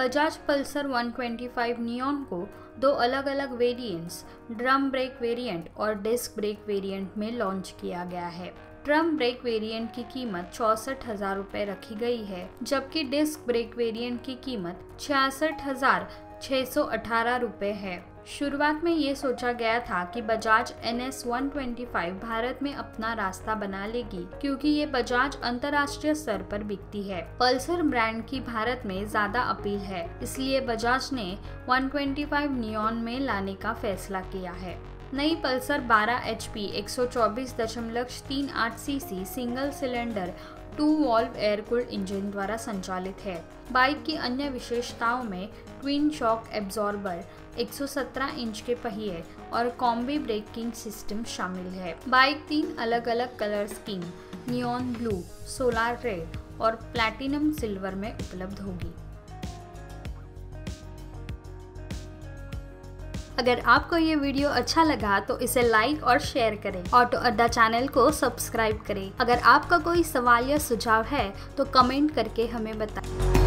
Bajaj Pulsar 125 neon को दो अलग अलग वेरिएंट्स ड्रम ब्रेक वेरिएंट और डिस्क ब्रेक वेरिएंट में लॉन्च किया गया है। ड्रम ब्रेक वेरिएंट की कीमत 64,000 रुपये रखी गई है, जबकि डिस्क ब्रेक वेरिएंट की कीमत 66,618 रुपये है। शुरुआत में ये सोचा गया था कि बजाज NS 125 भारत में अपना रास्ता बना लेगी, क्योंकि ये बजाज अंतर्राष्ट्रीय स्तर पर बिकती है। पल्सर ब्रांड की भारत में ज्यादा अपील है, इसलिए बजाज ने 125 नियॉन में लाने का फैसला किया है। नई Pulsar 12 HP 124.38 cc single cylinder 2 valve air cooled engine द्वारा संचालित है। बाइक की अन्य विशेषताओं में ट्विन शॉक एब्जॉर्बर, 117 इंच के पहिए और कॉम्बी ब्रेकिंग सिस्टम शामिल है। बाइक 3 अलग अलग colour scheme neon blue, solar red और प्लैटिनम सिल्वर में उपलब्ध होगी। अगर आपको ये वीडियो अच्छा लगा तो इसे लाइक और शेयर करें। ऑटो अड्डा चैनल को सब्सक्राइब करें। अगर आपका कोई सवाल या सुझाव है तो कमेंट करके हमें बताएं।